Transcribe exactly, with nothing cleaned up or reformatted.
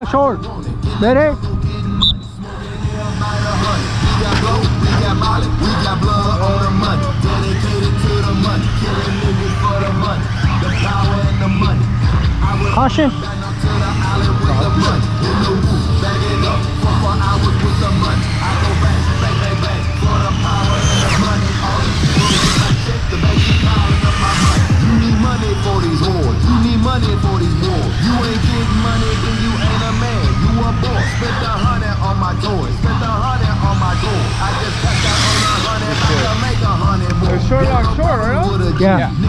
short. Ready? Caution. Short on short, right? Yeah. Yeah.